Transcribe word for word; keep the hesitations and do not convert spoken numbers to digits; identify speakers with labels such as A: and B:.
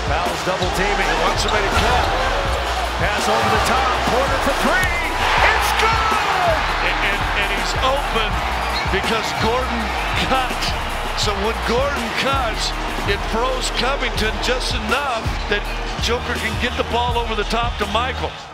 A: Fouls double teaming. He wants somebody to cut. Pass over the top. Porter for three. It's good!
B: And, and, and he's open because Gordon cut. So when Gordon cuts, it froze Covington just enough that Joker can get the ball over the top to Michael.